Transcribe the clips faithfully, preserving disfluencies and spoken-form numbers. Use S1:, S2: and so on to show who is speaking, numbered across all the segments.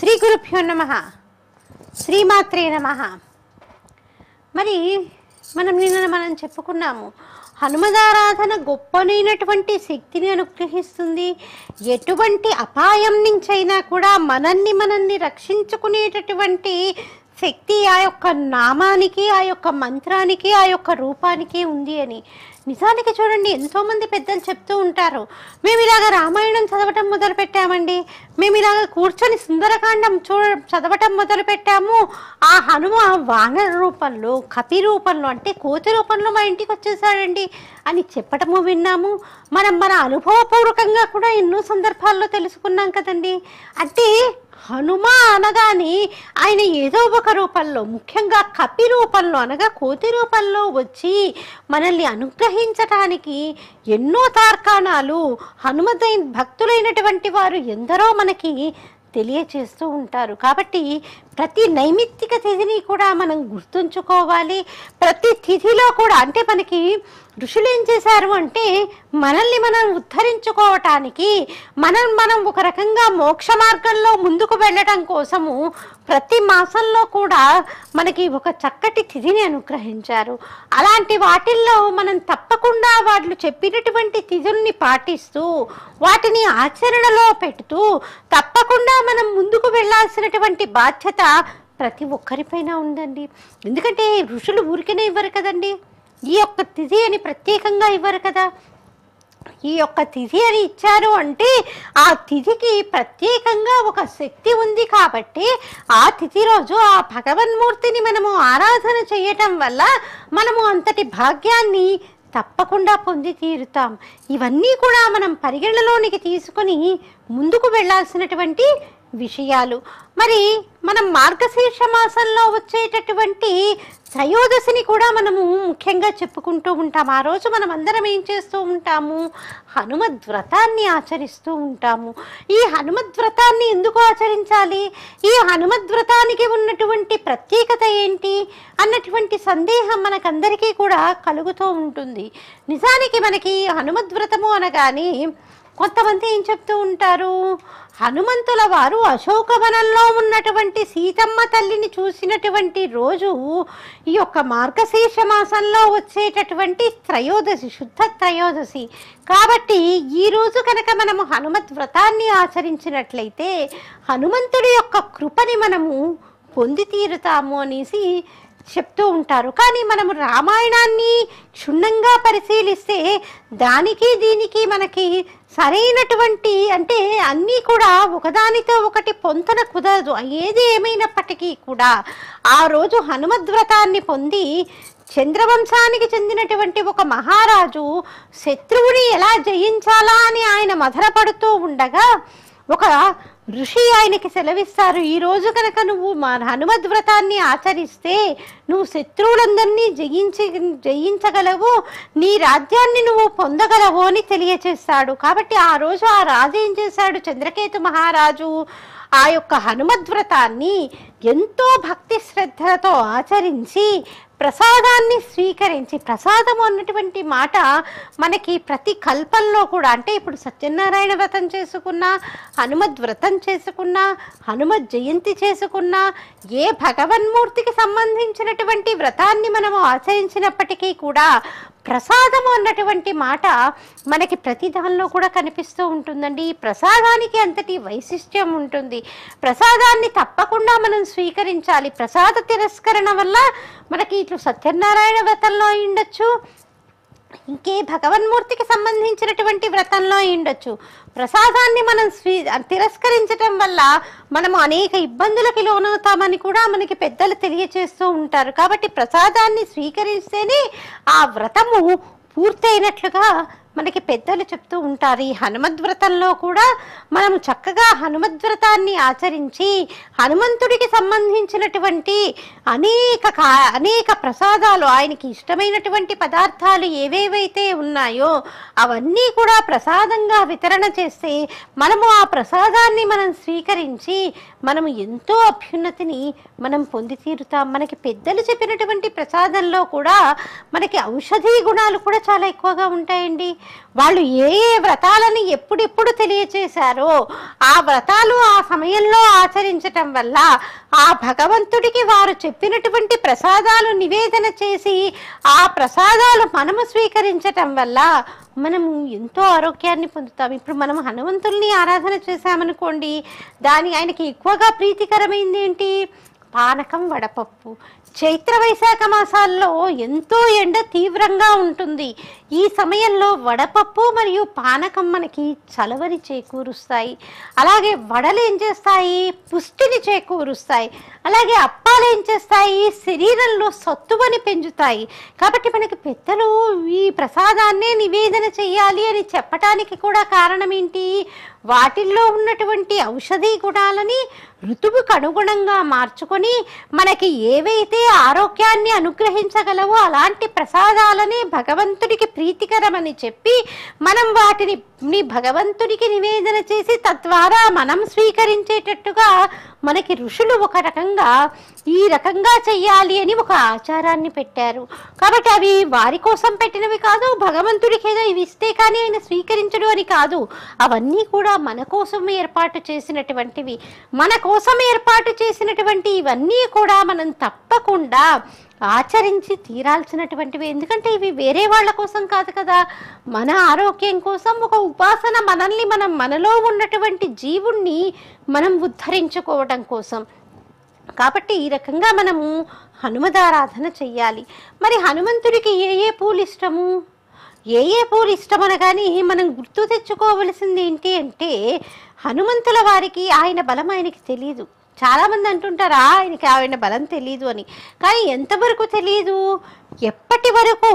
S1: శ్రీ గురుభ్యో నమః, శ్రీమాత్రే నమః. మరి మనం నిన్న మనం చెప్పుకున్నాము, హనుమదారాధన గొప్పనైనటువంటి శక్తిని అనుగ్రహిస్తుంది. ఎటువంటి అపాయం నుంచైనా కూడా మనల్ని మనల్ని రక్షించుకునేటటువంటి శక్తి ఆ యొక్క నామానికి, ఆ యొక్క మంత్రానికి, ఆ యొక్క రూపానికి ఉంది అని. నిజానికి చూడండి, ఎంతోమంది పెద్దలు చెప్తూ ఉంటారు, మేము ఇలాగ రామాయణం చదవటం మొదలు పెట్టామండి, మేము ఇలాగ కూర్చొని సుందరకాండం చూ చదవటం మొదలు పెట్టాము, ఆ హనుమ వానర రూపంలో, కపి రూపంలో, అంటే కోతి రూపంలో మా ఇంటికి వచ్చేసాడండి అని చెప్పటము విన్నాము. మనం మన అనుభవపూర్వకంగా కూడా ఎన్నో సందర్భాల్లో తెలుసుకున్నాం కదండి. అంటే హనుమ అనగానే ఆయన ఏదో ఒక రూపంలో, ముఖ్యంగా కపి రూపంలో అనగా కోతి రూపంలో వచ్చి మనల్ని అనుగ్రహించటానికి ఎన్నో తార్కాణాలు హనుమదై భక్తులైనటువంటి వారు ఎందరో మనకి తెలియచేస్తూ ఉంటారు. కాబట్టి ప్రతి నైమిత్తిక తిథిని కూడా మనం గుర్తుంచుకోవాలి. ప్రతి తిథిలో కూడా అంటే మనకి ఋషులు ఏం చేశారు అంటే మనల్ని మనం ఉద్ధరించుకోవటానికి, మనం మనం ఒక రకంగా మోక్ష మార్గంలో ముందుకు వెళ్ళటం కోసము ప్రతి మాసంలో కూడా మనకి ఒక చక్కటి తిథిని అనుగ్రహించారు. అలాంటి వాటిల్లో మనం తప్పకుండా వాళ్ళు చెప్పినటువంటి తిథుల్ని పాటిస్తూ వాటిని ఆచరణలో పెడుతూ తప్పకుండా మనం ముందుకు వెళ్ళాల్సినటువంటి బాధ్యత ప్రతి ఒక్కరిపైన ఉందండి. ఎందుకంటే ఋషులు ఊరికనే ఇవ్వరు కదండి, ఈ యొక్క తిథి అని ప్రత్యేకంగా ఇవ్వరు కదా. ఈ యొక్క తిథి అని ఇచ్చారు అంటే ఆ తిథికి ప్రత్యేకంగా ఒక శక్తి ఉంది. కాబట్టి ఆ తిథి రోజు ఆ భగవన్మూర్తిని మనము ఆరాధన చేయటం వల్ల మనము అంతటి భాగ్యాన్ని తప్పకుండా పొంది తీరుతాం. ఇవన్నీ కూడా మనం పరిగణలోనికి తీసుకొని ముందుకు వెళ్ళాల్సినటువంటి విషయాలు. మరి మనం మార్గశీర్ష మాసంలో వచ్చేటటువంటి త్రయోదశిని కూడా మనము ముఖ్యంగా చెప్పుకుంటూ ఉంటాము. ఆ రోజు మనం అందరం ఏం చేస్తూ ఉంటాము, హనుమద్వ్రతాన్ని ఆచరిస్తూ ఉంటాము. ఈ హనుమద్వ్రతాన్ని ఎందుకు ఆచరించాలి, ఈ హనుమద్వ్రతానికి ఉన్నటువంటి ప్రత్యేకత ఏంటి అన్నటువంటి సందేహం మనకందరికీ కూడా కలుగుతూ ఉంటుంది. నిజానికి మనకి హనుమద్వ్రతము అనగానే కొంతమంది ఏం చెప్తూ ఉంటారు, హనుమంతుల వారు అశోకవనంలో ఉన్నటువంటి సీతమ్మ తల్లిని చూసినటువంటి రోజు ఈ యొక్క మార్గశీర్ష మాసంలో వచ్చేటటువంటి త్రయోదశి, శుద్ధ త్రయోదశి. కాబట్టి ఈరోజు కనుక మనము హనుమత్ వ్రతాన్ని ఆచరించినట్లయితే హనుమంతుడి యొక్క కృపని మనము పొంది తీరుతాము అనేసి చెప్తూ ఉంటారు. కానీ మనము రామాయణాన్ని క్షుణ్ణంగా పరిశీలిస్తే దానికి దీనికి మనకి సరైనటువంటి అంటే అన్నీ కూడా ఒకదానితో ఒకటి పొంతన కుదరదు. ఏది ఏమైనప్పటికీ కూడా ఆ రోజు హనుమద్వ్రతాన్ని పొంది చంద్రవంశానికి చెందినటువంటి ఒక మహారాజు శత్రువుని ఎలా జయించాలా అని ఆయన మదనపడుతూ ఉండగా ఒక ఋషి ఆయనకి సెలవిస్తారు, ఈరోజు కనుక నువ్వు మా హనుమద్వ్రతాన్ని ఆచరిస్తే నువ్వు శత్రువులందరినీ జయించి జయించగలవు, నీ రాజ్యాన్ని నువ్వు పొందగలవు అని తెలియచేస్తాడు. కాబట్టి ఆ రోజు ఆ రాజు ఏం చేశాడు, చంద్రకేతు మహారాజు ఆ యొక్క హనుమద్వ్రతాన్ని ఎంతో భక్తి శ్రద్ధలతో ఆచరించి ప్రసాదాన్ని స్వీకరించి, ప్రసాదము అన్నటువంటి మాట మనకి ప్రతి కల్పంలో కూడా అంటే ఇప్పుడు సత్యనారాయణ వ్రతం చేసుకున్నా, హనుమద్ వ్రతం చేసుకున్నా, హనుమత్ జయంతి చేసుకున్నా, ఏ భగవన్మూర్తికి సంబంధించినటువంటి వ్రతాన్ని మనము ఆచరించినప్పటికీ కూడా ప్రసాదము అన్నటువంటి మాట మనకి ప్రతి దానిలో కూడా కనిపిస్తూ ఉంటుందండి. ఈ ప్రసాదానికి అంతటి వైశిష్ట్యం ఉంటుంది. ప్రసాదాన్ని తప్పకుండా మనం స్వీకరించాలి. ప్రసాద తిరస్కరణ వల్ల మనకి ఇట్లు సత్యనారాయణ వ్రతంలో ఉండొచ్చు, ఇంకే భగవన్మూర్తికి సంబంధించినటువంటి వ్రతంలో ఉండొచ్చు, ప్రసాదాన్ని మనం స్వీ తిరస్కరించటం వల్ల మనము అనేక ఇబ్బందులకి లోనవుతామని కూడా మనకి పెద్దలు తెలియచేస్తూ ఉంటారు. కాబట్టి ప్రసాదాన్ని స్వీకరిస్తేనే ఆ వ్రతము పూర్తయినట్లుగా మనకి పెద్దలు చెప్తూ ఉంటారు. ఈ హనుమద్వ్రతంలో కూడా మనం చక్కగా హనుమద్వ్రతాన్ని ఆచరించి హనుమంతుడికి సంబంధించినటువంటి అనేక కా అనేక ప్రసాదాలు, ఆయనకి ఇష్టమైనటువంటి పదార్థాలు ఏవేవైతే ఉన్నాయో అవన్నీ కూడా ప్రసాదంగా వితరణ చేస్తే మనము ఆ ప్రసాదాన్ని మనం స్వీకరించి మనము ఎంతో అభ్యున్నతిని మనం పొంది తీరుతాం. మనకి పెద్దలు చెప్పినటువంటి ప్రసాదంలో కూడా మనకి ఔషధీ గుణాలు కూడా చాలా ఎక్కువగా ఉంటాయండి. వాళ్ళు ఏ ఏ వ్రతాలని ఎప్పుడెప్పుడు తెలియచేశారో ఆ వ్రతాలు ఆ సమయంలో ఆచరించటం వల్ల ఆ భగవంతుడికి వారు చెప్పినటువంటి ప్రసాదాలు నివేదన చేసి ఆ ప్రసాదాలు మనము స్వీకరించటం వల్ల మనము ఎంతో ఆరోగ్యాన్ని పొందుతాం. ఇప్పుడు మనం హనుమంతుల్ని ఆరాధన చేశామనుకోండి, దాని ఆయనకి ఎక్కువగా ప్రీతికరమైంది ఏంటి? పానకం, వడపప్పు. చైత్ర వైశాఖ మాసాల్లో ఎంతో ఎండ తీవ్రంగా ఉంటుంది. ఈ సమయంలో వడపప్పు మరియు పానకం మనకి చలవని చేకూరుస్తాయి. అలాగే వడలు ఏం చేస్తాయి? పుష్టిని చేకూరుస్తాయి. అలాగే అప్పాలు ఏం చేస్తాయి? శరీరంలో సత్తువని పెంచుతాయి. కాబట్టి మనకి పెద్దలు ఈ ప్రసాదాన్నే నివేదన చెయ్యాలి అని చెప్పటానికి కూడా కారణం ఏంటి? వాటిల్లో ఉన్నటువంటి ఔషధీ గుణాలని ఋతువుకు అనుగుణంగా మార్చుకొని మనకి ఏవైతే ఆరోగ్యాన్ని అనుగ్రహించగలవో అలాంటి ప్రసాదాలని భగవంతుడికి ప్రీతికరమని చెప్పి మనం వాటిని భగవంతుడికి నివేదన చేసి తద్వారా మనం స్వీకరించేటట్టుగా మనకి ఋషులు ఒక రకంగా ఈ రకంగా చెయ్యాలి అని ఒక ఆచారాన్ని పెట్టారు. కాబట్టి అవి వారి కోసం పెట్టినవి కాదు, భగవంతుడికి ఏదో ఇవి ఇస్తే కానీ ఆయన స్వీకరించడు అని కాదు. అవన్నీ కూడా మన కోసం ఏర్పాటు చేసినటువంటివి. మన కోసం ఏర్పాటు చేసినటువంటి ఇవన్నీ కూడా మనం తప్పకుండా ఆచరించి తీరాల్సినటువంటివి. ఎందుకంటే ఇవి వేరే వాళ్ళ కోసం కాదు కదా, మన ఆరోగ్యం కోసం, ఒక ఉపాసన మనల్ని మనం మనలో ఉన్నటువంటి జీవుణ్ణి మనం ఉద్ధరించుకోవడం కోసం. కాబట్టి ఈ రకంగా మనము హనుమదారాధన చెయ్యాలి. మరి హనుమంతుడికి ఏ ఏ పూలు ఇష్టము? ఏ ఏ పూలు ఇష్టమనగాని మనం గుర్తు తెచ్చుకోవలసింది ఏంటి అంటే, హనుమంతుల వారికి ఆయన బలం ఆయనకి తెలియదు. చాలామంది అంటుంటారా ఆయనకి ఆయన బలం తెలియదు అని. కానీ ఎంతవరకు తెలియదు? ఎప్పటి వరకు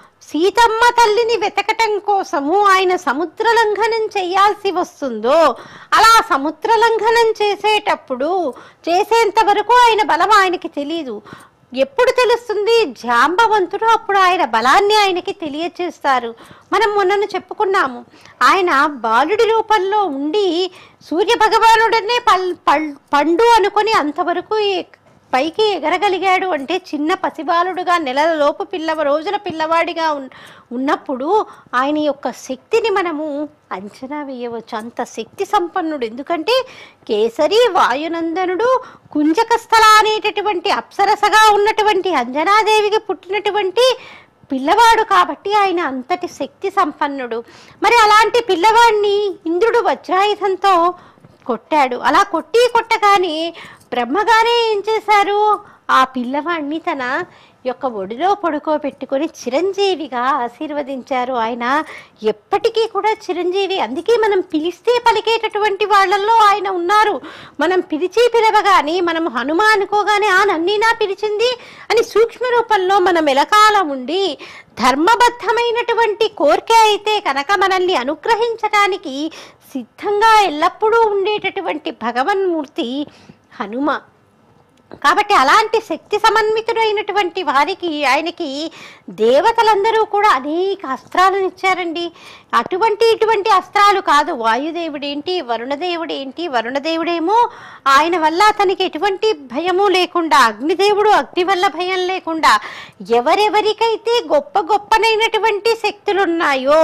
S1: సీతమ్మ తల్లిని వెతకటం కోసము ఆయన సముద్ర లంఘనం చేయాల్సి వస్తుందో, అలా సముద్ర లంఘనం చేసేటప్పుడు చేసేంత వరకు ఆయన బలం ఆయనకి తెలియదు. ఎప్పుడు తెలుస్తుంది? జాంబవంతుడు అప్పుడు ఆయన బలాన్ని ఆయనకి తెలియచేస్తారు. మనం మొన్నను చెప్పుకున్నాము, ఆయన బాలుడి రూపంలో ఉండి సూర్య భగవానుడనే పల్ పండు అనుకొని అంతవరకు పైకి ఎగరగలిగాడు అంటే చిన్న పసిబాలుడుగా నెలల లోపు పిల్లవ రోజుల పిల్లవాడిగా ఉన్నప్పుడు ఆయన యొక్క శక్తిని మనము అంచనా వేయవచ్చు. అంత శక్తి సంపన్నుడు. ఎందుకంటే కేసరి వాయునందనుడు కుంజక స్థల అనేటటువంటి అప్సరసగా ఉన్నటువంటి అంజనాదేవికి పుట్టినటువంటి పిల్లవాడు కాబట్టి ఆయన అంతటి శక్తి సంపన్నుడు. మరి అలాంటి పిల్లవాడిని ఇంద్రుడు వజ్రాయుధంతో కొట్టాడు. అలా కొట్టి కొట్టగానే బ్రహ్మగారే ఏం చేశారు? ఆ పిల్లవాడిని తన యొక్క ఒడిలో పడుకోబెట్టుకొని చిరంజీవిగా ఆశీర్వదించారు. ఆయన ఎప్పటికీ కూడా చిరంజీవి. అందుకే మనం పిలిస్తే పలికేటటువంటి వాళ్ళల్లో ఆయన ఉన్నారు. మనం పిలిచి పిలవగానే మనం హనుమ అనుకోగానే ఆ నన్నీనా పిలిచింది అని సూక్ష్మ రూపంలో మనం ఎలకాలం ఉండి ధర్మబద్ధమైనటువంటి కోరిక అయితే కనుక మనల్ని అనుగ్రహించటానికి సిద్ధంగా ఎల్లప్పుడూ ఉండేటటువంటి భగవన్మూర్తి హనుమ. కాబట్టి అలాంటి శక్తి సమన్వితుడైనటువంటి వారికి ఆయనకి దేవతలందరూ కూడా అనేక అస్త్రాలను ఇచ్చారండి. అటువంటి ఇటువంటి అస్త్రాలు కాదు. వాయుదేవుడేంటి, వరుణదేవుడేంటి, వరుణదేవుడేమో ఆయన వల్ల అతనికి ఎటువంటి భయము లేకుండా, అగ్నిదేవుడు అగ్ని వల్ల భయం లేకుండా, ఎవరెవరికైతే గొప్ప గొప్పనైనటువంటి శక్తులు ఉన్నాయో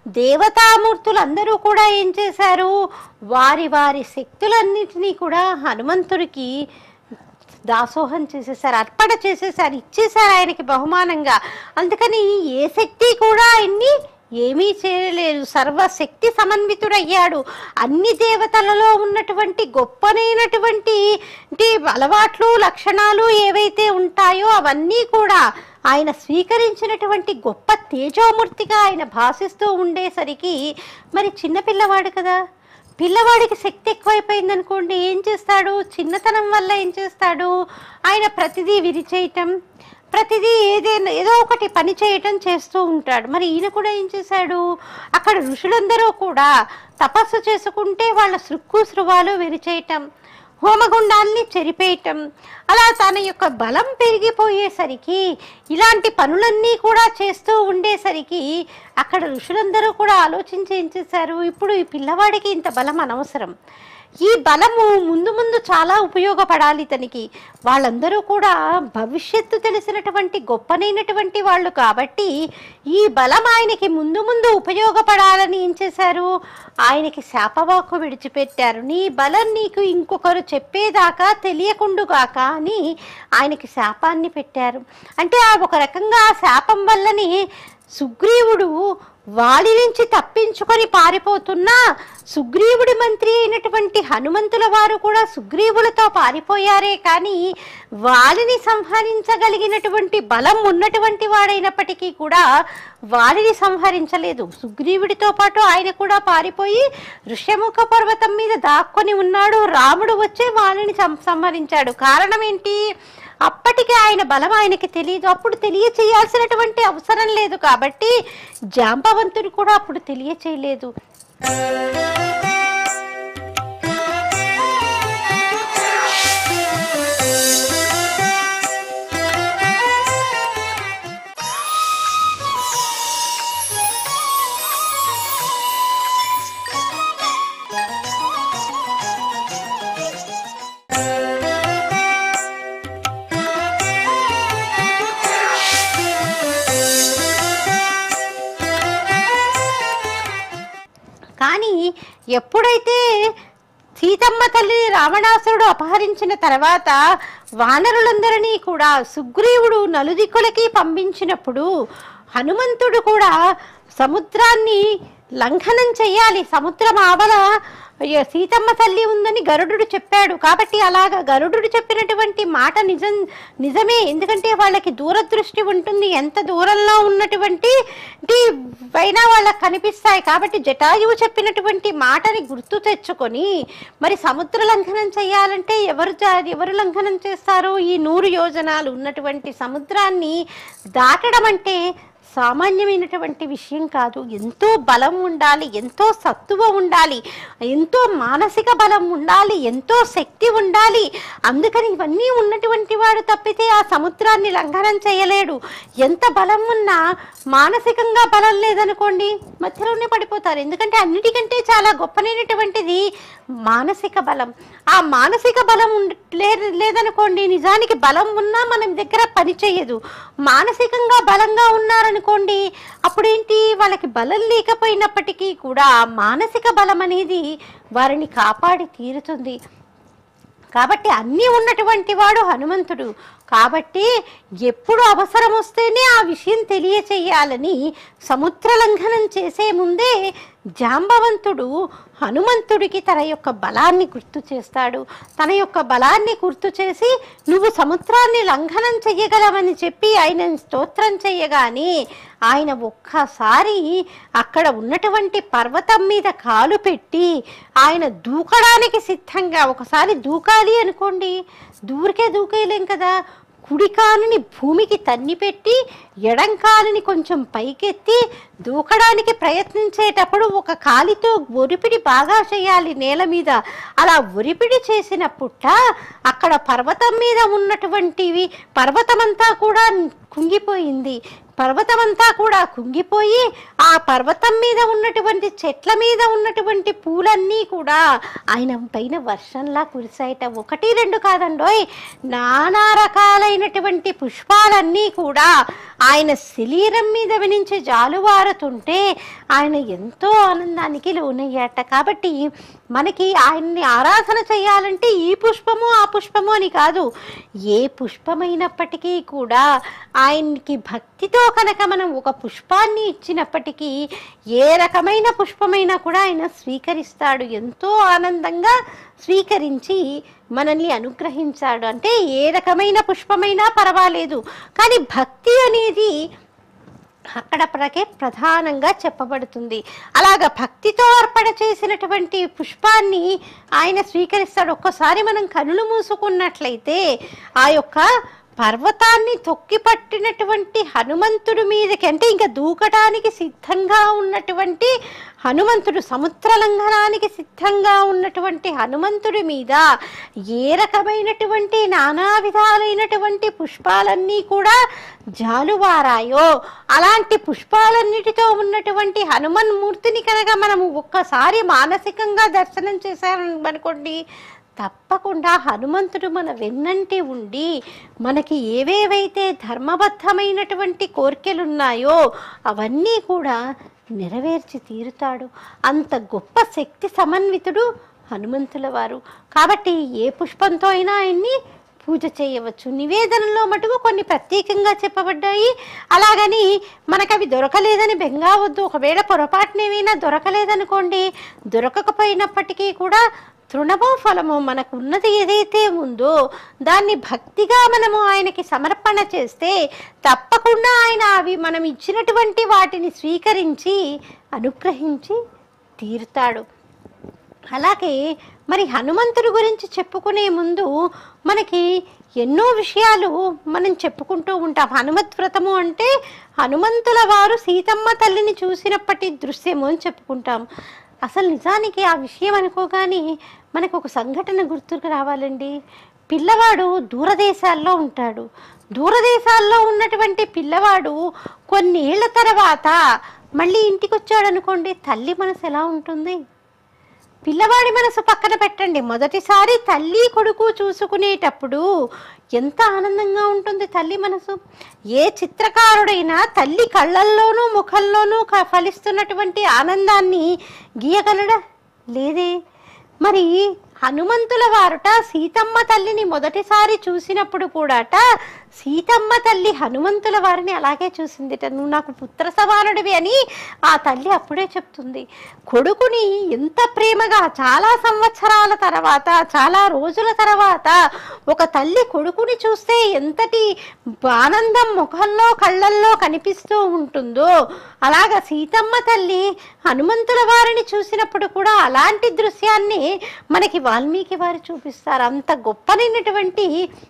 S1: దేవతామూర్తులందరూ కూడా ఏం చేశారు? వారి వారి శక్తులన్నిటినీ కూడా హనుమంతుడికి దాసోహం చేసేసారు, అర్పణ చేసేసారు, ఇచ్చేసారు ఆయనకి బహుమానంగా. అందుకని ఏ శక్తి కూడా ఆయన్ని ఏమీ చేయలేదు. సర్వశక్తి సమన్వితుడయ్యాడు. అన్ని దేవతలలో ఉన్నటువంటి గొప్పనైనటువంటి అలవాట్లు లక్షణాలు ఏవైతే ఉంటాయో అవన్నీ కూడా ఆయన స్వీకరించినటువంటి గొప్ప తేజోమూర్తిగా ఆయన భాషిస్తూ ఉండేసరికి మరి చిన్నపిల్లవాడు కదా, పిల్లవాడికి శక్తి ఎక్కువైపోయింది అనుకోండి, ఏం చేస్తాడు? చిన్నతనం వల్ల ఏం చేస్తాడు? ఆయన ప్రతిదీ విరిచేయటం, ప్రతిదీ ఏదైనా ఏదో ఒకటి పని చేయటం చేస్తూ ఉంటాడు. మరి ఈయన కూడా ఏం చేశాడు? అక్కడ ఋషులందరూ కూడా తపస్సు చేసుకుంటే వాళ్ళ సృక్కు సృవాలు విరిచేయటం, హోమగుండాల్ని చెరిపేయటం, అలా తన యొక్క బలం పెరిగిపోయేసరికి ఇలాంటి పనులన్నీ కూడా చేస్తూ ఉండేసరికి అక్కడ ఋషులందరూ కూడా ఆలోచించి ఏం చేశారు? ఇప్పుడు ఈ పిల్లవాడికి ఇంత బలం అనవసరం, ఈ బలము ముందు ముందు చాలా ఉపయోగపడాలి తనకి. వాళ్ళందరూ కూడా భవిష్యత్తు తెలిసినటువంటి గొప్పనైనటువంటి వాళ్ళు కాబట్టి ఈ బలం ఆయనకి ముందు ముందు ఉపయోగపడాలని ఏం చేశారు, ఆయనకి శాపవాక్కు విడిచిపెట్టారు. నీ బలం నీకు ఇంకొకరు చెప్పేదాకా తెలియకుండుగాక అని ఆయనకి శాపాన్ని పెట్టారు. అంటే ఆ ఒక రకంగా ఆ శాపం వల్లని సుగ్రీవుడు వాడి నుంచి తప్పించుకొని పారిపోతున్నా సుగ్రీవుడి మంత్రి అయినటువంటి హనుమంతుల వారు కూడా సుగ్రీవులతో పారిపోయారే కానీ వాడిని సంహరించగలిగినటువంటి బలం ఉన్నటువంటి వాడైనప్పటికీ కూడా వాడిని సంహరించలేదు. సుగ్రీవుడితో పాటు ఆయన కూడా పారిపోయి ఋష్యముఖ పర్వతం మీద దాక్కొని ఉన్నాడు. రాముడు వచ్చే వాడిని సంహరించాడు. కారణం ఏంటి, అప్పటికే ఆయన బలం ఆయనకి తెలియదు. అప్పుడు తెలియచేయాల్సినటువంటి అవసరం లేదు కాబట్టి జాంబవంతుడు కూడా అప్పుడు తెలియచేయలేదు. కానీ ఎప్పుడైతే సీతమ్మ తల్లిని రావణాసురుడు అపహరించిన తర్వాత వానరులందరినీ కూడా సుగ్రీవుడు నలుదిక్కులకి పంపించినప్పుడు హనుమంతుడు కూడా సముద్రాన్ని లంఘనం చేయాలి. సముద్రం ఆవల సీతమ్మ తల్లి ఉందని గరుడు చెప్పాడు కాబట్టి అలాగా గరుడు చెప్పినటువంటి మాట నిజం నిజమే. ఎందుకంటే వాళ్ళకి దూరదృష్టి ఉంటుంది, ఎంత దూరంలో ఉన్నటువంటి పైన వాళ్ళకి కనిపిస్తాయి. కాబట్టి జటాయువు చెప్పినటువంటి మాటని గుర్తు తెచ్చుకొని మరి సముద్ర లంఘనం చేయాలంటే ఎవరు ఎవరు లంఘనం చేస్తారు? ఈ నూరు యోజనాలు ఉన్నటువంటి సముద్రాన్ని దాటడం అంటే సామాన్యమైనటువంటి విషయం కాదు. ఎంతో బలం ఉండాలి, ఎంతో సత్తువ ఉండాలి, ఎంతో మానసిక బలం ఉండాలి, ఎంతో శక్తి ఉండాలి. అందుకని ఇవన్నీ ఉన్నటువంటి వాడు తప్పితే ఆ సముద్రాన్ని లంఘనం చేయలేడు. ఎంత బలం ఉన్నా మానసికంగా బలం లేదనుకోండి మధ్యలోనే పడిపోతారు. ఎందుకంటే అన్నిటికంటే చాలా గొప్పనైనటువంటిది మానసిక బలం. ఆ మానసిక బలం లేదనుకోండి నిజానికి బలం ఉన్నా మనం దగ్గర పని చేయదు. మానసికంగా బలంగా ఉన్నారనుకోండి అప్పుడేంటి, వాళ్ళకి బలం లేకపోయినప్పటికీ కూడా మానసిక బలం అనేది వారిని కాపాడి తీరుతుంది. కాబట్టి అన్నీ ఉన్నటువంటి వాడు హనుమంతుడు. కాబట్టి ఎప్పుడు అవసరం వస్తేనే ఆ విషయం తెలియచేయాలని సముద్ర లంఘనం చేసే ముందే జాంబవంతుడు హనుమంతుడికి తన యొక్క బలాన్ని గుర్తు చేస్తాడు. తన యొక్క బలాన్ని గుర్తు చేసి నువ్వు సముద్రాన్ని లంఘనం చెయ్యగలవని చెప్పి ఆయన స్తోత్రం చెయ్యగానే ఆయన ఒక్కసారి అక్కడ ఉన్నటువంటి పర్వతం మీద కాలు పెట్టి ఆయన దూకడానికి సిద్ధంగా, ఒకసారి దూకాలి అనుకోండి దూరికే దూకేయలేం కదా, కుడికాలుని భూమికి తన్ని పెట్టి ఎడంకాలుని కొంచెం పైకెత్తి దూకడానికి ప్రయత్నించేటప్పుడు ఒక కాలితో ఒరిపిడి బాగా చేయాలి నేల మీద. అలా ఒరిపిడి చేసినప్పుట అక్కడ పర్వతం మీద ఉన్నటువంటివి పర్వతమంతా కూడా కుంగిపోయింది. పర్వతమంతా కూడా కుంగిపోయి ఆ పర్వతం మీద ఉన్నటువంటి చెట్ల మీద ఉన్నటువంటి పూలన్నీ కూడా ఆయన పైన వర్షంలా కురిసాయట. ఒకటి రెండు కాదండోయ్, నానా రకాలైనటువంటి పుష్పాలన్నీ కూడా ఆయన శరీరం మీద నుంచి జాలువారుతుంటే ఆయన ఎంతో ఆనందానికి లోనయ్యాట. కాబట్టి మనకి ఆయన్ని ఆరాధన చేయాలంటే ఈ పుష్పము ఆ పుష్పము అని కాదు, ఏ పుష్పమైనప్పటికీ కూడా ఆయనకి భక్తితో కనుక మనం ఒక పుష్పాన్ని ఇచ్చినప్పటికీ ఏ రకమైన పుష్పమైనా కూడా ఆయన స్వీకరిస్తాడు. ఎంతో ఆనందంగా స్వీకరించి మనల్ని అనుగ్రహించాడు. అంటే ఏ రకమైన పుష్పమైనా పర్వాలేదు, కానీ భక్తి అనేది అక్కడ ప్రకే ప్రధానంగా చెప్పబడుతుంది. అలాగ భక్తితో అర్పణ చేసినటువంటి పుష్పాన్ని ఆయన స్వీకరిస్తాడు. ఒక్కసారి మనం కనులు మూసుకున్నట్లయితే ఆ యొక్క పర్వతాన్ని తొక్కి పట్టినటువంటి హనుమంతుడి మీదకి, అంటే ఇంకా దూకటానికి సిద్ధంగా ఉన్నటువంటి హనుమంతుడు, సముద్ర లంఘనానికి సిద్ధంగా ఉన్నటువంటి హనుమంతుడి మీద ఏ రకమైనటువంటి నానా విధాలైనటువంటి పుష్పాలన్నీ కూడా జాలువారాయో, అలాంటి పుష్పాలన్నిటితో ఉన్నటువంటి హనుమన్మూర్తిని కనుక మనము ఒక్కసారి మానసికంగా దర్శనం చేశామనుకోండి, తప్పకుండా హనుమంతుడు మన వెన్నంటి ఉండి మనకి ఏవేవైతే ధర్మబద్ధమైనటువంటి కోరికలు ఉన్నాయో అవన్నీ కూడా నెరవేర్చి తీరుతాడు. అంత గొప్ప శక్తి సమన్వితుడు హనుమంతుల వారు. కాబట్టి ఏ పుష్పంతో అయినా ఆయన్ని పూజ చేయవచ్చు. నివేదనలో మటుకు కొన్ని ప్రత్యేకంగా చెప్పబడ్డాయి. అలాగని మనకు అవి దొరకలేదని బెంగావద్దు. ఒకవేళ పొరపాటునేమైనా దొరకలేదనుకోండి, దొరకకపోయినప్పటికీ కూడా తృణమో ఫలమో మనకు ఉన్నది ఏదైతే ఉందో దాన్ని భక్తిగా మనము ఆయనకి సమర్పణ చేస్తే తప్పకుండా ఆయన అవి మనం ఇచ్చినటువంటి వాటిని స్వీకరించి అనుగ్రహించి తీరుతాడు. అలాగే మరి హనుమంతుడి గురించి చెప్పుకునే ముందు మనకి ఎన్నో విషయాలు మనం చెప్పుకుంటూ ఉంటాం. హనుమత్ వ్రతము అంటే హనుమంతుల వారు సీతమ్మ తల్లిని చూసినప్పటి దృశ్యము అని చెప్పుకుంటాం. అసలు నిజానికి ఆ విషయం అనుకోగానే మనకు ఒక సంఘటన గుర్తుకు రావాలండి. పిల్లవాడు దూరదేశాల్లో ఉంటాడు. దూరదేశాల్లో ఉన్నటువంటి పిల్లవాడు కొన్నేళ్ల తర్వాత మళ్ళీ ఇంటికి వచ్చాడు అనుకోండి, తల్లి మనసు ఎలా ఉంటుంది? పిల్లవాడి మనసు పక్కన పెట్టండి, మొదటిసారి తల్లి కొడుకు చూసుకునేటప్పుడు ఎంత ఆనందంగా ఉంటుంది తల్లి మనసు. ఏ చిత్రకారుడైనా తల్లి కళ్ళల్లోనూ ముఖంలోనూ ఫలిస్తున్నటువంటి ఆనందాన్ని గీయగలడా? లేదే. మరి హనుమంతుల వారుట సీతమ్మ తల్లిని మొదటిసారి చూసినప్పుడు కూడాట సీతమ్మ తల్లి హనుమంతుల వారిని అలాగే చూసిందిట. నువ్వు నాకు పుత్ర సమానుడివి అని ఆ తల్లి అప్పుడే చెప్తుంది. కొడుకుని ఎంత ప్రేమగా చాలా సంవత్సరాల తర్వాత, చాలా రోజుల తర్వాత ఒక తల్లి కొడుకుని చూస్తే ఎంతటి ఆనందం ముఖంలో కళ్ళల్లో కనిపిస్తూ ఉంటుందో, అలాగా సీతమ్మ తల్లి హనుమంతుల వారిని చూసినప్పుడు కూడా అలాంటి దృశ్యాన్ని మనకి వాల్మీకి వారు చూపిస్తారు. అంత గొప్పనైనటువంటి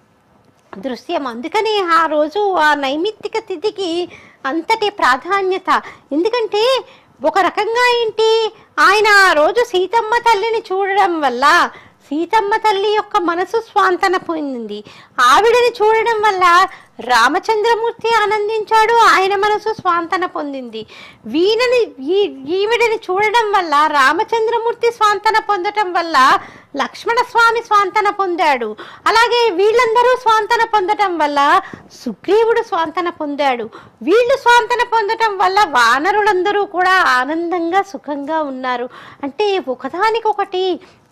S1: దృశ్యం. అందుకని ఆ రోజు ఆ నైమిత్తిక తిథికి అంతటి ప్రాధాన్యత. ఎందుకంటే ఒక రకంగా ఏంటి, ఆయన ఆ రోజు సీతమ్మ తల్లిని చూడడం వల్ల సీతమ్మ తల్లి యొక్క మనసు స్వాంతన పొందింది. ఆవిడని చూడడం వల్ల రామచంద్రమూర్తి ఆనందించాడు, ఆయన మనసు స్వాంతన పొందింది. వీణని ఈవిడని చూడడం వల్ల రామచంద్రమూర్తి స్వాంతన పొందటం వల్ల లక్ష్మణస్వామి స్వాంతన పొందాడు. అలాగే వీళ్ళందరూ స్వాంతన పొందటం వల్ల సుగ్రీవుడు స్వాంతన పొందాడు. వీళ్ళు స్వాంతన పొందటం వల్ల వానరులందరూ కూడా ఆనందంగా సుఖంగా ఉన్నారు. అంటే ఒకదానికొకటి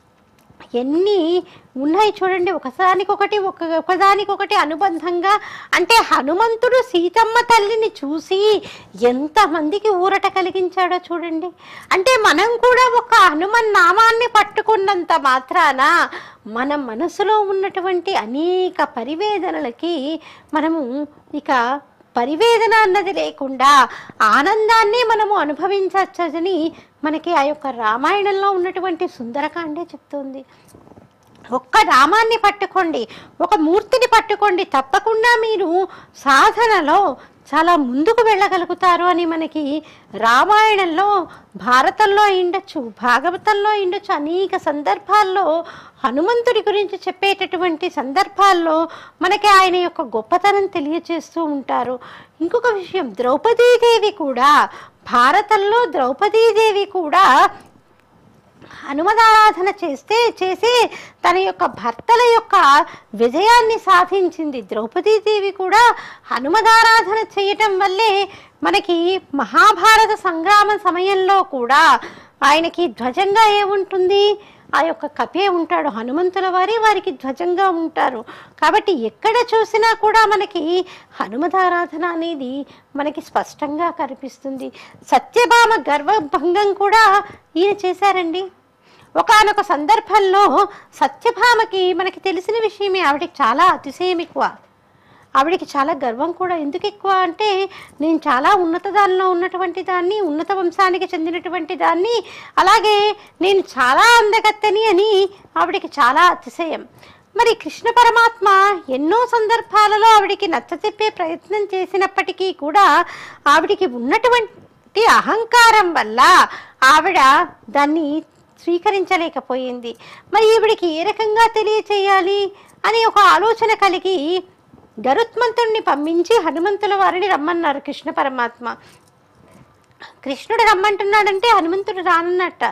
S1: ఎన్ని ఉన్నాయి చూడండి, ఒకసారికొకటి ఒక ఒకదానికొకటి అనుబంధంగా. అంటే హనుమంతుడు సీతమ్మ తల్లిని చూసి ఎంతమందికి ఊరట కలిగించాడో చూడండి. అంటే మనం కూడా ఒక హనుమన్ నామాన్ని పట్టుకున్నంత మాత్రాన మన మనసులో ఉన్నటువంటి అనేక పరివేదనలకి మనము ఇక పరివేదన అన్నది లేకుండా ఆనందాన్ని మనము అనుభవించవచ్చని మనకి ఆ యొక్క రామాయణంలో ఉన్నటువంటి సుందరకాండే చెప్తుంది. ఒక్క రామాన్ని పట్టుకోండి, ఒక మూర్తిని పట్టుకోండి, తప్పకుండా మీరు సాధనలో చాలా ముందుకు వెళ్ళగలుగుతారు అని మనకి రామాయణంలో, భారతంలో ఉండొచ్చు, భాగవతంలో ఉండొచ్చు, అనేక సందర్భాల్లో హనుమంతుడి గురించి చెప్పేటటువంటి సందర్భాల్లో మనకి ఆయన యొక్క గొప్పతనం తెలియజేస్తూ ఉంటారు. ఇంకొక విషయం, ద్రౌపదీదేవి కూడా, భారతంలో ద్రౌపదీదేవి కూడా హనుమదారాధన చేస్తే చేసి తన యొక్క భర్తల యొక్క విజయాన్ని సాధించింది. ద్రౌపదీదేవి కూడా హనుమదారాధన చేయటం వల్లే మనకి మహాభారత సంగ్రామ సమయంలో కూడా ఆయనకి ధ్వజంగా ఏముంటుంది, ఆ యొక్క కపే ఉంటాడు. హనుమంతుల వారి వారికి ధ్వజంగా ఉంటారు. కాబట్టి ఎక్కడ చూసినా కూడా మనకి హనుమదారాధన అనేది మనకి స్పష్టంగా కనిపిస్తుంది. సత్యభామ గర్వభంగం కూడా ఈయన చేశారండి. ఒకానొక సందర్భంలో సత్యభామకి మనకి తెలిసిన విషయమే, ఆవిడకి చాలా అతిశయం ఎక్కువ, ఆవిడికి చాలా గర్వం కూడా. ఎందుకు ఎక్కువ అంటే, నేను చాలా ఉన్నత దానిలో ఉన్నటువంటి దాన్ని, ఉన్నత వంశానికి చెందినటువంటి దాన్ని, అలాగే నేను చాలా అందగత్తని అని ఆవిడికి చాలా అతిశయం. మరి కృష్ణ పరమాత్మ ఎన్నో సందర్భాలలో ఆవిడికి నచ్చచెప్పే ప్రయత్నం చేసినప్పటికీ కూడా ఆవిడికి ఉన్నటువంటి అహంకారం వల్ల ఆవిడ దాన్ని స్వీకరించలేకపోయింది. మరి ఈవిడికి ఏ రకంగా తెలియచేయాలి అని ఒక ఆలోచన కలిగి గరుత్మంతుడిని పంపించి హనుమంతుల వారిని రమ్మన్నారు కృష్ణ పరమాత్మ. కృష్ణుడు రమ్మంటున్నాడంటే హనుమంతుడు రానన్నట్ట.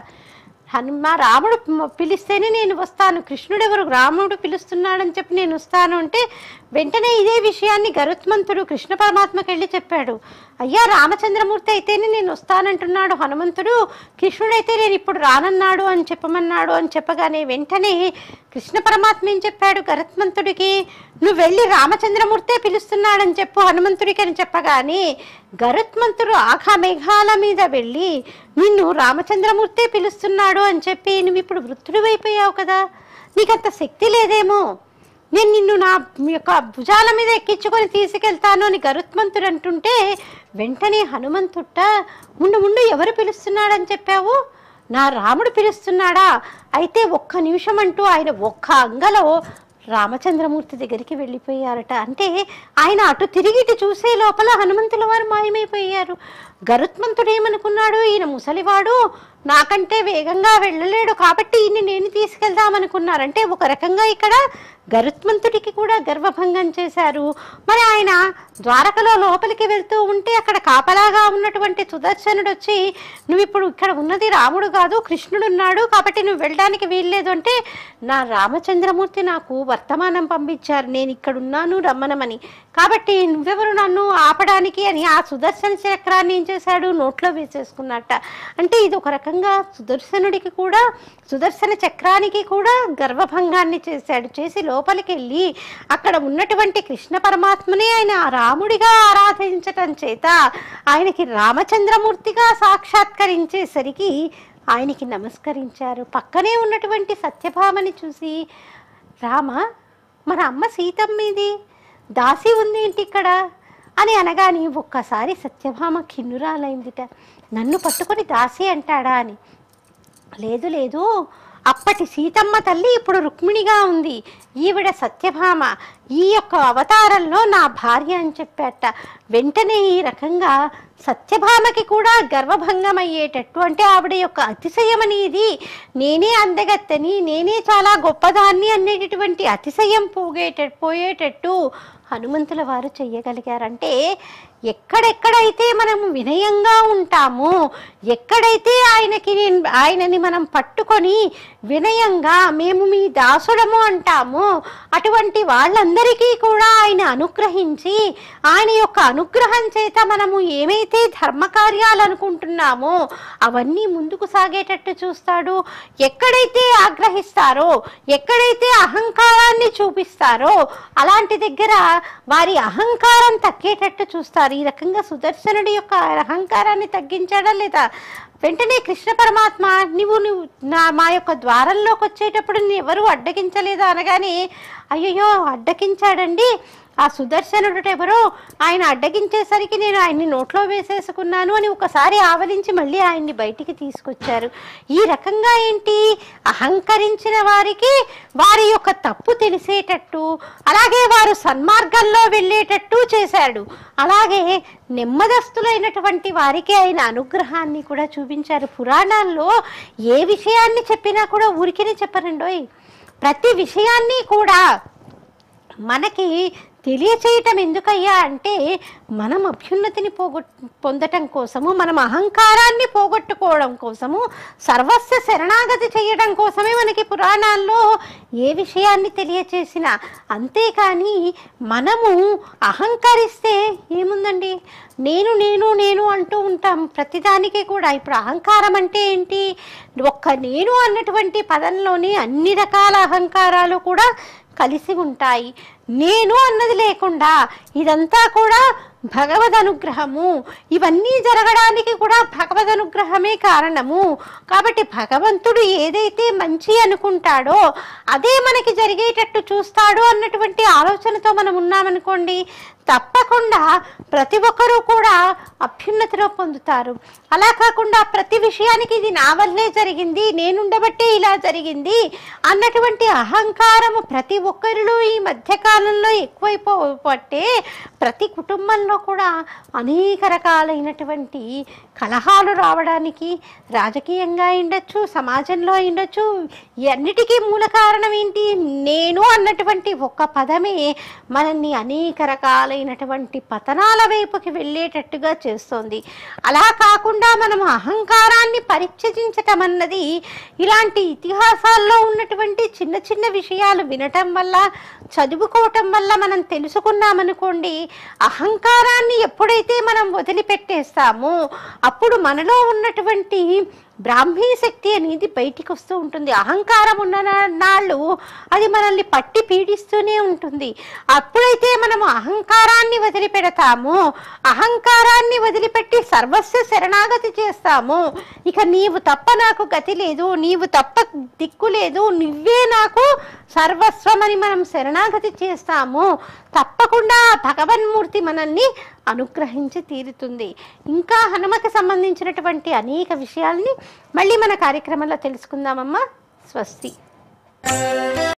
S1: హనుమ రాముడు పిలిస్తేనే నేను వస్తాను, కృష్ణుడు ఎవరు, రాముడు పిలుస్తున్నాడని చెప్పి నేను వస్తాను అంటే వెంటనే ఇదే విషయాన్ని గరుత్మంతుడు కృష్ణ పరమాత్మకి వెళ్ళి చెప్పాడు. అయ్యా, రామచంద్రమూర్తి అయితేనే నేను వస్తానంటున్నాడు హనుమంతుడు, కృష్ణుడైతే నేను ఇప్పుడు రానన్నాడు అని చెప్పమన్నాడు అని చెప్పగానే వెంటనే కృష్ణ పరమాత్మ ఏం చెప్పాడు గరుత్మంతుడికి, నువ్వు వెళ్ళి రామచంద్రమూర్తే పిలుస్తున్నాడని చెప్పు హనుమంతుడికి అని చెప్పగానే గరుత్మంతుడు ఆఖా మేఘాల మీద వెళ్ళి నిన్ను రామచంద్రమూర్తే పిలుస్తున్నాడు అని చెప్పి నువ్వు ఇప్పుడు వృద్ధుడు అయిపోయావు కదా, నీకంత శక్తి లేదేమో, నేను నిన్ను నా యొక్క భుజాల మీద ఎక్కించుకొని తీసుకెళ్తాను అని గరుత్మంతుడు అంటుంటే వెంటనే హనుమంతుట్ట ముందు ముందు ఎవరు పిలుస్తున్నాడని చెప్పావు, నా రాముడు పిలుస్తున్నాడా, అయితే ఒక్క నిమిషం అంటూ ఆయన ఒక్క అంగలో రామచంద్రమూర్తి దగ్గరికి వెళ్ళిపోయారట. అంటే ఆయన అటు తిరిగి ఇటు చూసే లోపల హనుమంతుల వారు మాయమైపోయారు. గరుత్మంతుడు ఏమనుకున్నాడు, ఈయన ముసలివాడు నాకంటే వేగంగా వెళ్ళలేడు కాబట్టి ఈయన్ని నేను తీసుకెళ్దామనుకున్నారంటే ఒక రకంగా ఇక్కడ గరుత్మంతుడికి కూడా గర్వభంగం చేశారు. మరి ఆయన ద్వారకలో లోపలికి వెళ్తూ ఉంటే అక్కడ కాపలాగా ఉన్నటువంటి సుదర్శనుడు వచ్చి నువ్వు ఇప్పుడు ఇక్కడ ఉన్నది రాముడు కాదు కృష్ణుడు ఉన్నాడు కాబట్టి నువ్వు వెళ్ళడానికి వీల్లేదు అంటే నా రామచంద్రమూర్తి నాకు వర్తమానం పంపించారు నేను ఇక్కడ ఉన్నాను రమ్మనమని, కాబట్టి నువ్వెవరు నన్ను ఆపడానికి అని ఆ సుదర్శన చక్రాన్ని ఏం చేశాడు నోట్లో వేసేసుకున్నట్ట. అంటే ఇది ఒక రకంగా సుదర్శనుడికి కూడా సుదర్శన చక్రానికి కూడా గర్వభంగాన్ని చేశాడు. చేసి లోపలికి వెళ్ళి అక్కడ ఉన్నటువంటి కృష్ణ పరమాత్మని ఆయన రాముడిగా ఆరాధించటం చేత ఆయనకి రామచంద్రమూర్తిగా సాక్షాత్కరించేసరికి ఆయనకి నమస్కరించారు. పక్కనే ఉన్నటువంటి సత్యభామని చూసి రామ మన అమ్మ సీతమ్మది దాసి ఉంది ఏంటి ఇక్కడ అని అనగాని ఒక్కసారి సత్యభామ ఖిన్నురాలైందిట. నన్ను పట్టుకొని దాసి అంటాడా అని. లేదు లేదు, అప్పటి సీతమ్మ తల్లి ఇప్పుడు రుక్మిణిగా ఉంది, ఈవిడ సత్యభామ, ఈ యొక్క అవతారంలో నా భార్య అని చెప్పాట. వెంటనే ఈ రకంగా సత్యభామకి కూడా గర్వభంగం అయ్యేటట్టు, అంటే ఆవిడ యొక్క అతిశయం అనేది నేనే అందగత్తని నేనే చాలా గొప్పదాన్ని అనేటటువంటి అతిశయం పోగేట పోయేటట్టు హనుమంతుల వారు చెయ్యగలిగారంటే ఎక్కడెక్కడైతే మనం వినయంగా ఉంటామో, ఎక్కడైతే ఆయనకి ఆయనని మనం పట్టుకొని వినయంగా మేము మీ దాసుడము అంటామో అటువంటి వాళ్ళందరికీ కూడా ఆయన అనుగ్రహించి ఆయన యొక్క అనుగ్రహం చేత మనము ఏమైతే ధర్మకార్యాలు అనుకుంటున్నామో అవన్నీ ముందుకు సాగేటట్టు చూస్తాడు. ఎక్కడైతే ఆగ్రహిస్తారో, ఎక్కడైతే అహంకారాన్ని చూపిస్తారో అలాంటి దగ్గర వారి అహంకారం తగ్గేటట్టు చూస్తారు. ఈ రకంగా సుదర్శనుడి యొక్క అహంకారాన్ని తగ్గించాడా లేదా? వెంటనే కృష్ణ పరమాత్మ నువ్వు నువ్వు నా మా యొక్క ద్వారంలోకి వచ్చేటప్పుడు నీ ఎవరు అడ్డగించలేదా అనగానే అయ్యయ్యో అడ్డగించాడండి ఆ సుదర్శనుడు ఎవరో, ఆయన అడ్డగించేసరికి నేను ఆయన్ని నోట్లో వేసేసుకున్నాను అని ఒకసారి ఆవలించి మళ్ళీ ఆయన్ని బయటికి తీసుకొచ్చారు. ఈ రకంగా ఏంటి అహంకరించిన వారికి వారి యొక్క తప్పు తెలిసేటట్టు, అలాగే వారు సన్మార్గంలో వెళ్ళేటట్టు చేశాడు. అలాగే నెమ్మదస్తులైనటువంటి వారికి ఆయన అనుగ్రహాన్ని కూడా చూపించారు. పురాణాల్లో ఏ విషయాన్ని చెప్పినా కూడా ఊరికేనే చెప్పరండోయ్, ప్రతి విషయాన్ని కూడా మనకి తెలియచేయటం ఎందుకయ్యా అంటే మనం అభ్యున్నతిని పోగొ పొందటం కోసము, మనం అహంకారాన్ని పోగొట్టుకోవడం కోసము, సర్వస్వ శరణాగతి చేయడం కోసమే మనకి పురాణాల్లో ఏ విషయాన్ని తెలియచేసినా. అంతేకాని మనము అహంకరిస్తే ఏముందండి, నేను నేను నేను అంటూ ఉంటాం ప్రతిదానికి కూడా. ఇప్పుడు అహంకారం అంటే ఏంటి, ఒక్క నేను అన్నటువంటి పదంలోనే అన్ని రకాల అహంకారాలు కూడా కలిసి ఉంటాయి. నేను అన్నది లేకుండా ఇదంతా కూడా భగవద్ అనుగ్రహము, ఇవన్నీ జరగడానికి కూడా భగవద్ అనుగ్రహమే కారణము. కాబట్టి భగవంతుడు ఏదైతే మంచి అనుకుంటాడో అదే మనకి జరిగేటట్టు చూస్తాడు అన్నటువంటి ఆలోచనతో మనం ఉన్నామనుకోండి, తప్పకుండా ప్రతి ఒక్కరూ కూడా అభ్యున్నతిలో పొందుతారు. అలా కాకుండా ప్రతి విషయానికి ఇది నా వల్లే జరిగింది, నేనుండబట్టే ఇలా జరిగింది అన్నటువంటి అహంకారము ప్రతి ఒక్కరిలో ఈ మధ్యకాలంలో ఎక్కువైపోబట్టే ప్రతి కుటుంబంలో కూడా అనేక రకాలైనటువంటి కలహాలు రావడానికి, రాజకీయంగా ఉండొచ్చు, సమాజంలో ఉండొచ్చు, అన్నిటికీ మూల కారణం ఏంటి? నేను అన్నటువంటి ఒక్క పదమే మనల్ని అనేక రకాలైనటువంటి పతనాల వైపుకి వెళ్ళేటట్టుగా చేస్తుంది. అలా కాకుండా మనం అహంకారాన్ని పరిత్యజించటం అన్నది ఇలాంటి ఇతిహాసాల్లో ఉన్నటువంటి చిన్న చిన్న విషయాలు వినటం వల్ల, చదువుకోవటం వల్ల మనం తెలుసుకున్నామనుకోండి, అహంకారాన్ని ఎప్పుడైతే మనం వదిలిపెట్టేస్తామో అప్పుడు మనలో ఉన్నటువంటి బ్రాహ్మీ శక్తి అనేది బయటికి వస్తూ ఉంటుంది. అహంకారం ఉన్న నాళ్ళు అది మనల్ని పట్టి పీడిస్తూనే ఉంటుంది. అప్పుడైతే మనము అహంకారాన్ని వదిలిపెడతామో, అహంకారాన్ని వదిలిపెట్టి సర్వస్వ శరణాగతి చేస్తాము, ఇక నీవు తప్ప నాకు గతి లేదు, నీవు తప్ప దిక్కు లేదు, నువ్వే నాకు సర్వస్వమని మనం శరణాగతి చేస్తాము, తప్పకుండా భగవన్మూర్తి మనల్ని అనుగ్రహించి తీరుతుంది. ఇంకా హనుమకి సంబంధించినటువంటి అనేక విషయాల్ని మళ్ళీ మన కార్యక్రమంలో తెలుసుకుందామమ్మా. స్వస్తి.